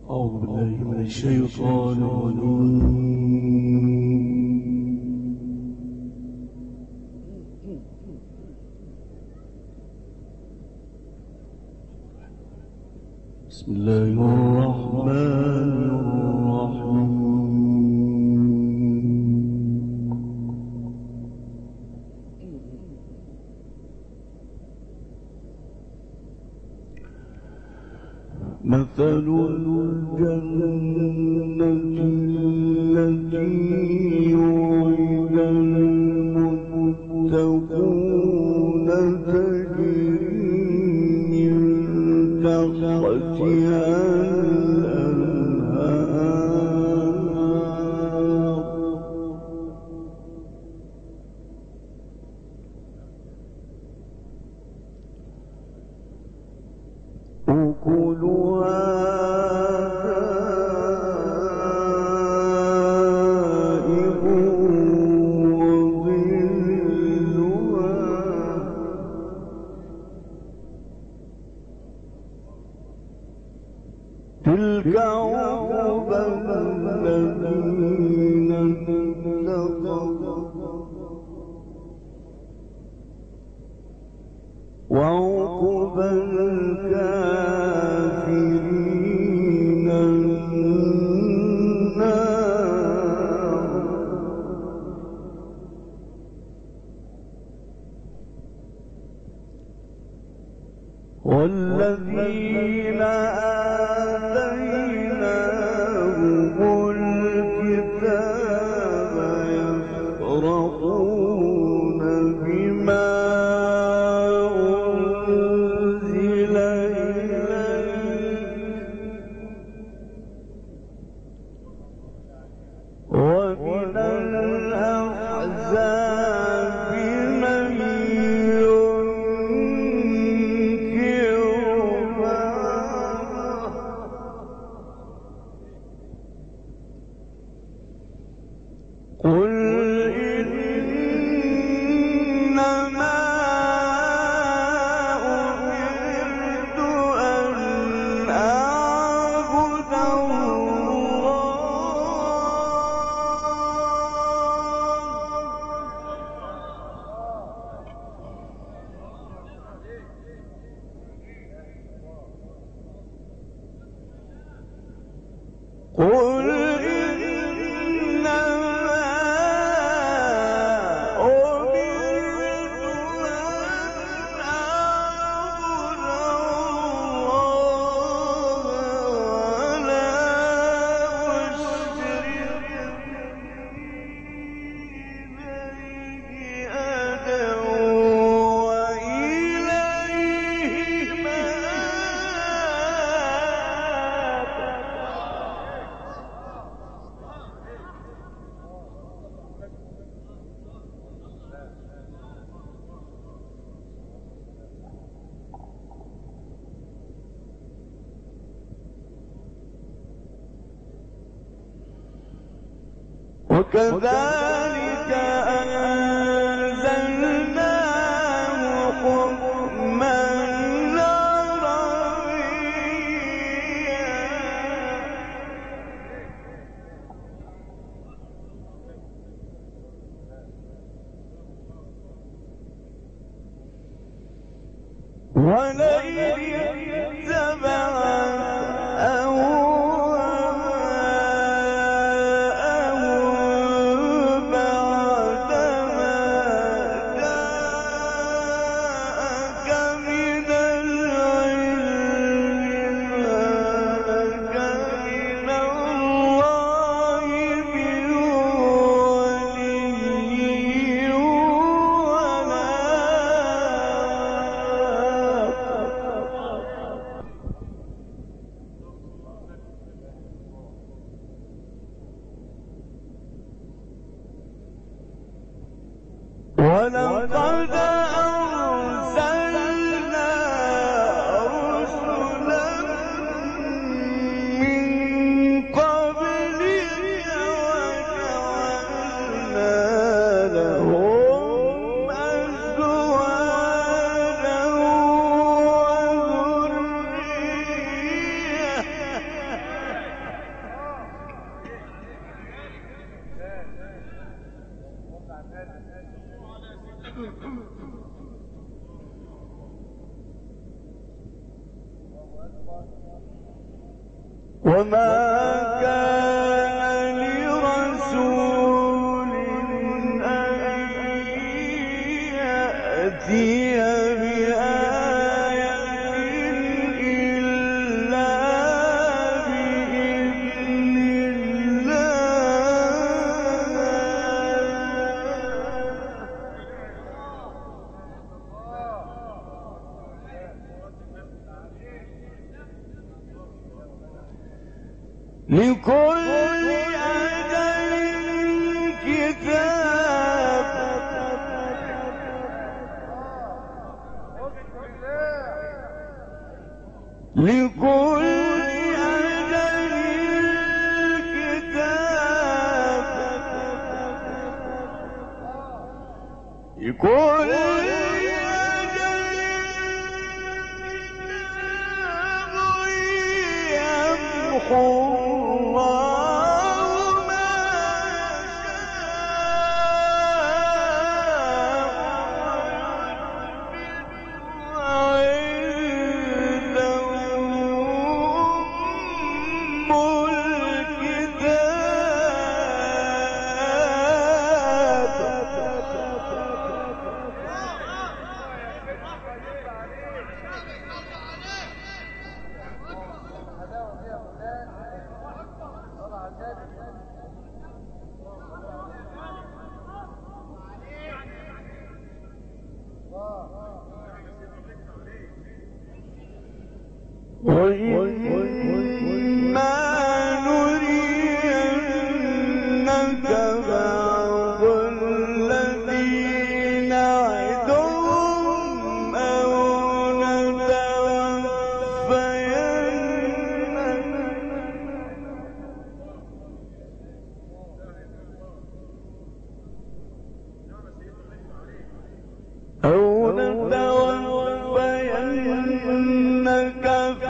أعوذ بالله من الشيطان الرجيم. بسم الله الرحمن الرحيم. مثل الجنة التي وعد المتقون تجري من تحتها الأنهار أكلها دائم وظلها تلك عقبى الذين اتقوا وعقبى الكافرين النار. والذين آتيناهم الكتاب يفرحون بما أنزل إليك ومن الأحزاب من ينكر بعضه قل إنما أمرت أن أعبد الله قل وكذلك أنزلناه حكما عربيا ولئن اتبعت ولقد أرسلنا رسلا من قبلك وجعلنا لهم أزواجا وذرية لكل أجل كتاب لكل أجل كتاب لكل وإما نرينك بعض الذي نعدهم أو نتوفينك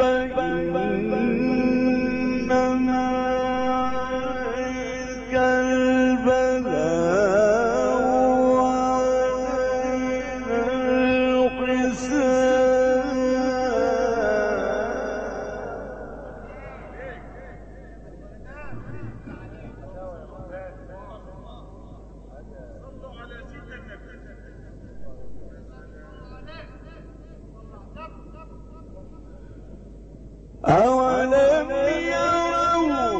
فإنما عليك البلاغ وعلينا الحساب. أولم يروا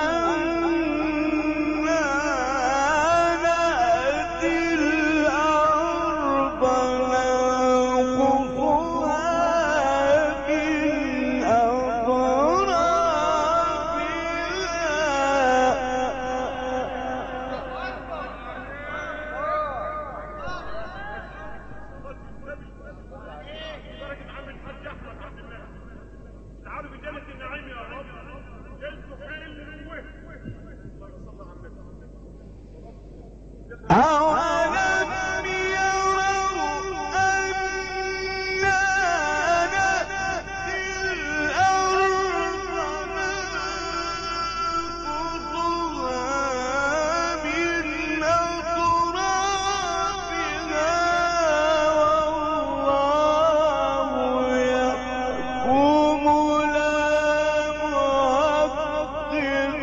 أنا نأتي الأرض ننقصها من أولم يروا أنا نأتي الأرض ننقصها من أطرافها والله يحكم لا معقب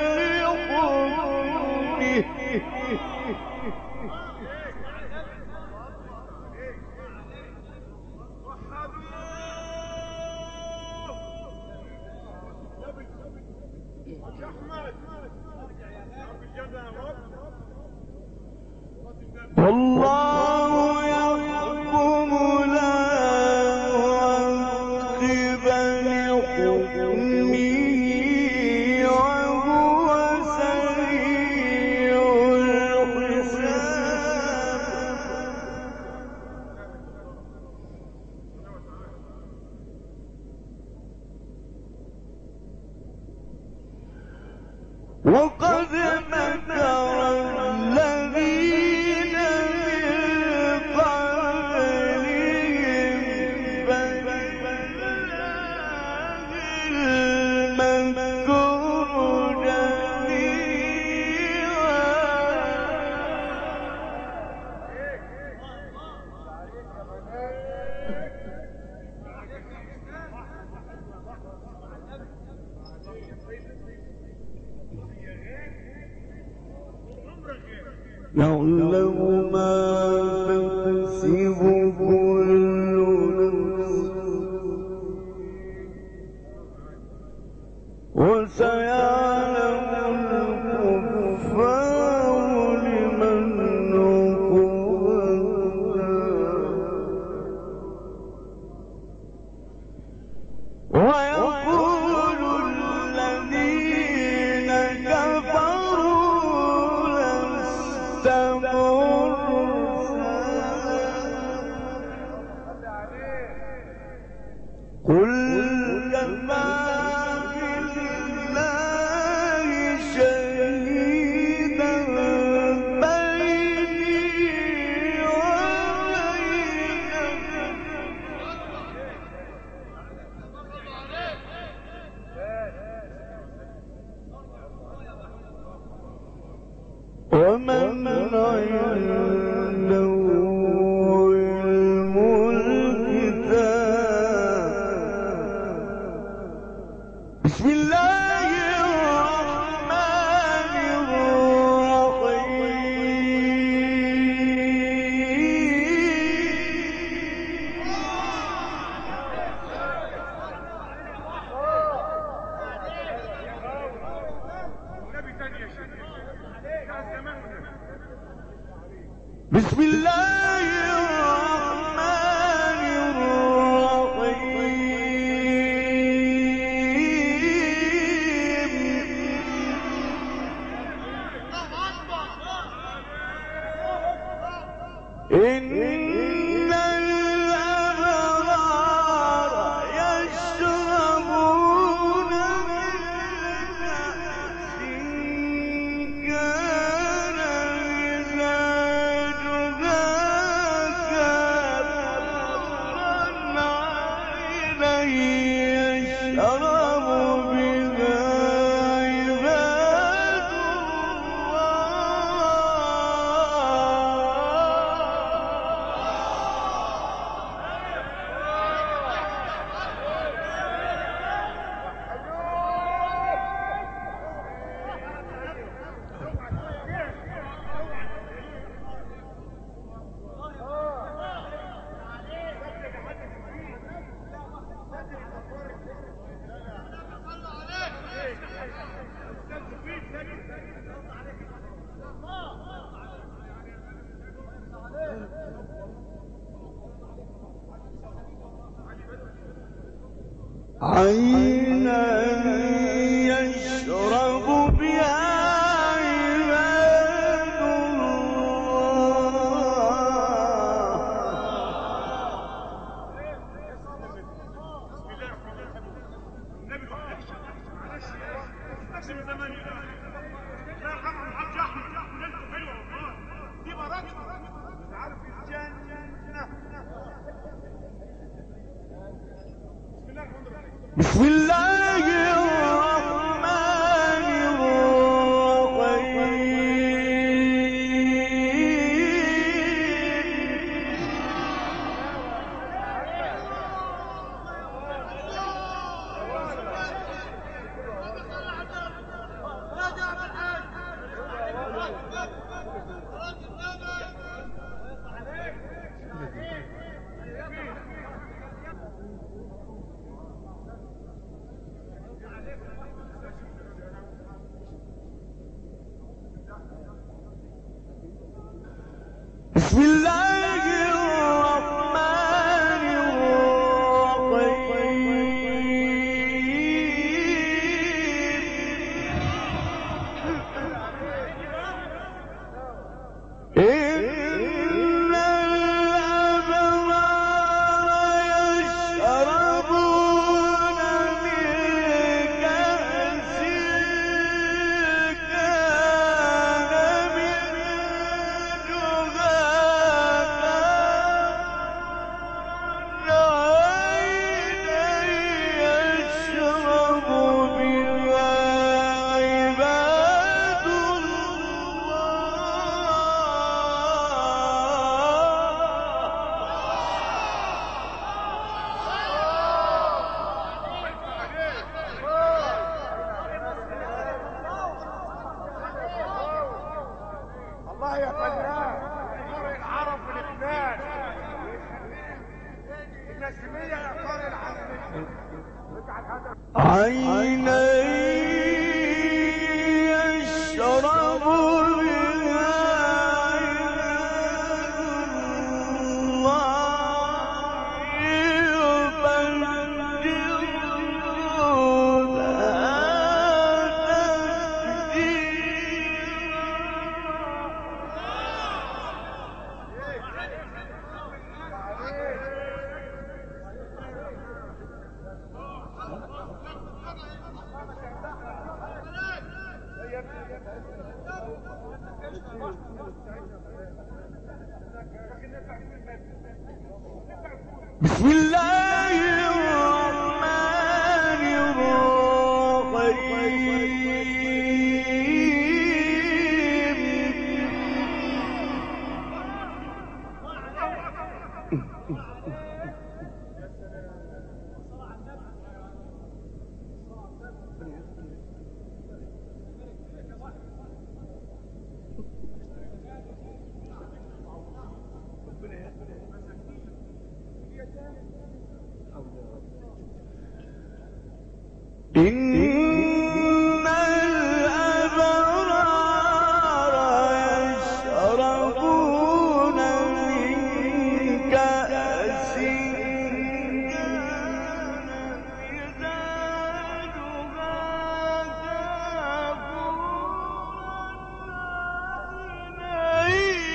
والله يحكم لا معقب لحكمه وهو سريع الحساب. وقد مكر الذين من قبلهم فلله المكر جميعا يعلم ما تكسب كل نفس وسيعلم الكفار لمن عقبى ويقول الذين كفروا لست مرسلا قل كفى بالله شهيدا بيني ومن عنده علم الكتاب بسم الله الرحمن بسم الله الرحمن الرحيم إن الأبرار يشربون من كأس كان مزاجها كافورا عينا يشرب بها عباد عينا يشرب بها عباد بسم الله الرحمن الرحيم بسم الله الرحمن إن الأبرار يشربون من كأس كان مزاجها كافورا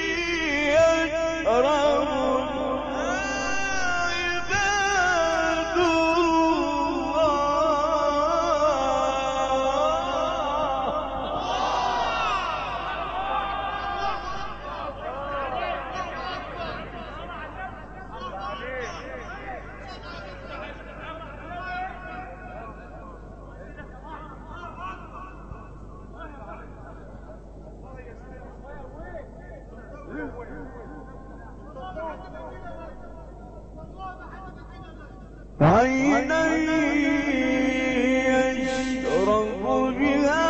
عينا يشرب بها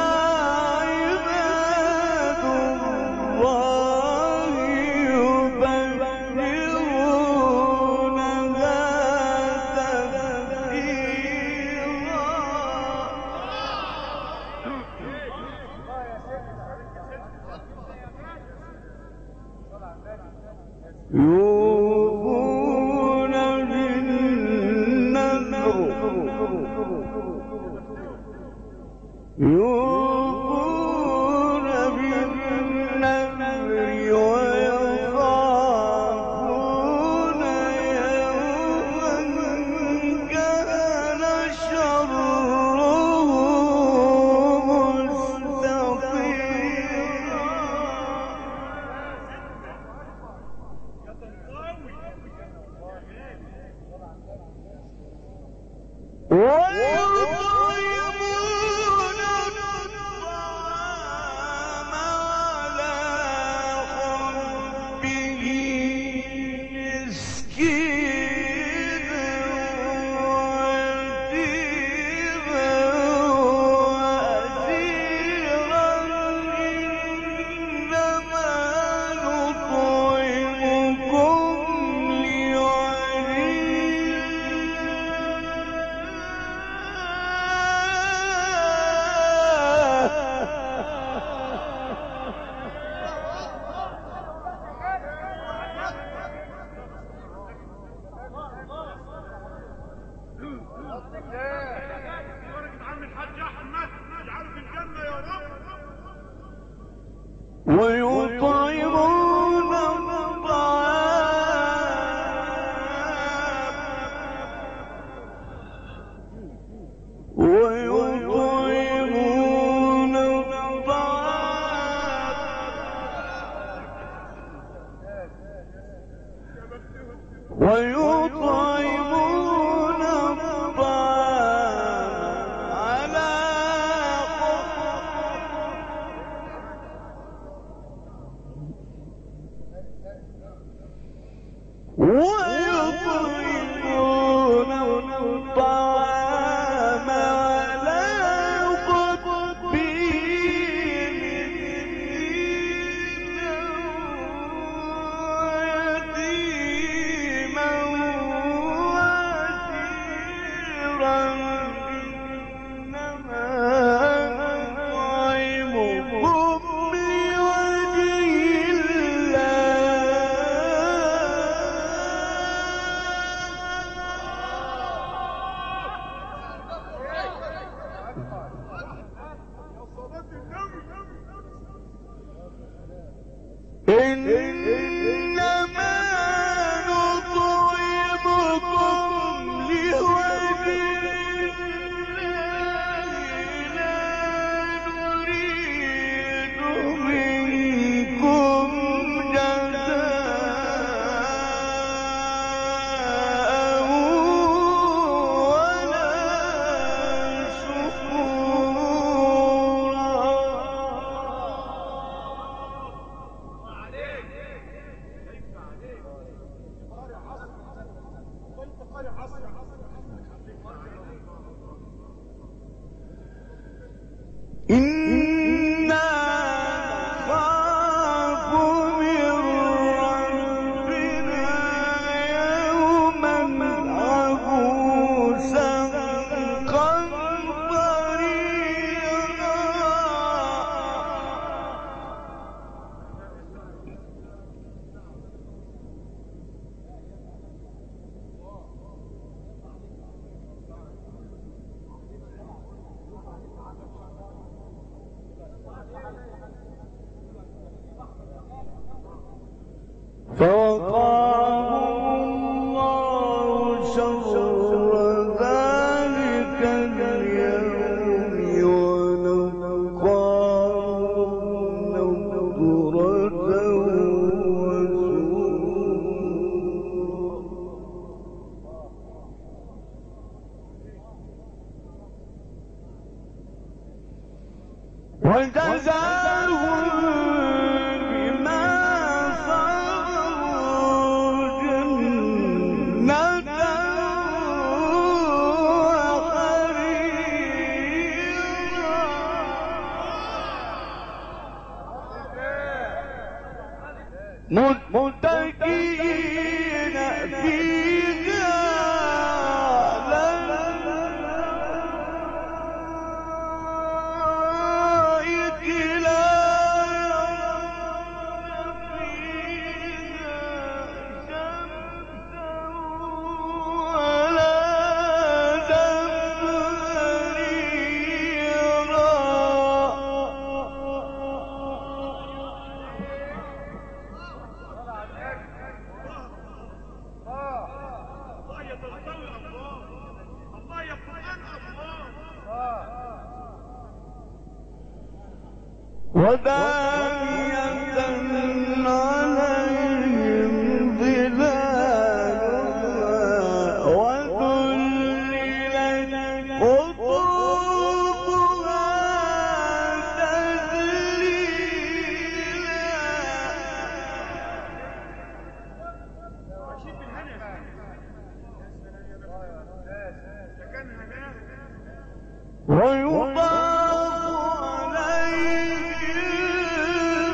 عباد الله يبدلونها يوفون بالنذر ويخافون يوما كان شره مستطيرا ويطعمون الطعام على حبه مسكينا ويتيما وأسيرا إنما نطعمكم ويطعمون الطعام ويطعمون الطعام على ويطعمون الطعام على حبه مسكينا ويتيما وأسيرا إنما نطعمكم لوجه إنما نطعمكم لوجه الله لا نريد وجزاهم بما صبروا جنة وحريرا متكئين فيها على الأرائك لا يرون فيها شمسا ولا زمهريرا ودانية عليهم ظلالها وذللت قطوفها تذليلا ويطاف عليهم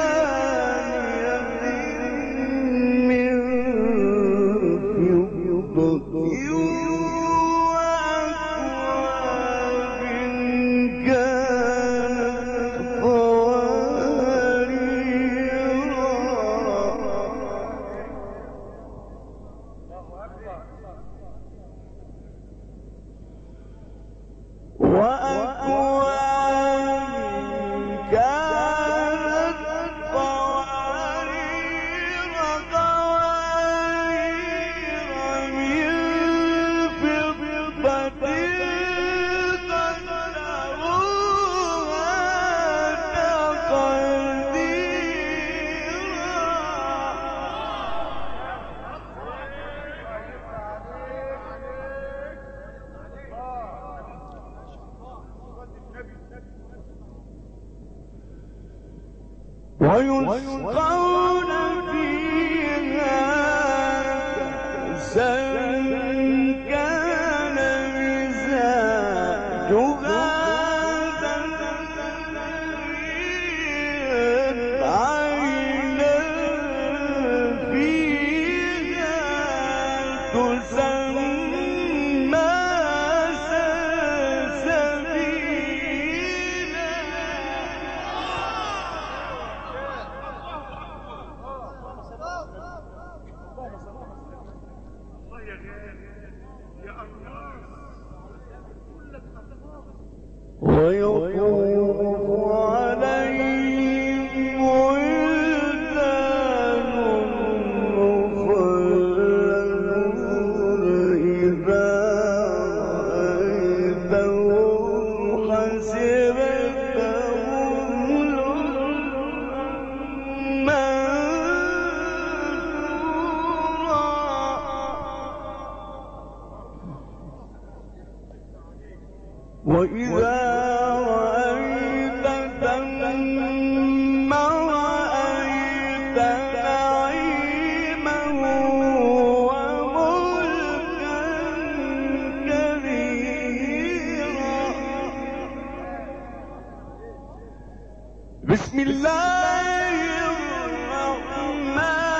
بآنية من فضة وأكواب كانت قوارير من فضة قدروها ويسقون فيها كأسا كان مزاجها زنجبيلا عينا فيها تسمى سلسبيلا ويطوف عليهم ولدان مخلدون إذا رأيتهم حسبتهم وإذا رأيت ثم رأيت نعيما وملكا كبيرا بسم الله الرحمن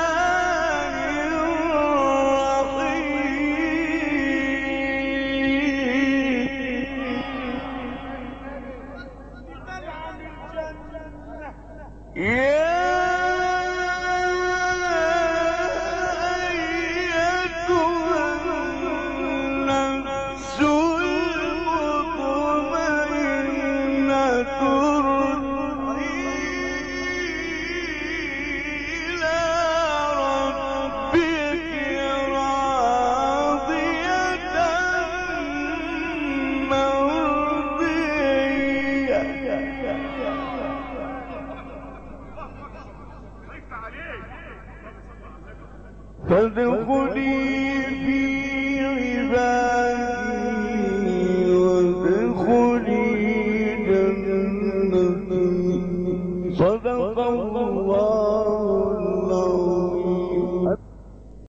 فادخلي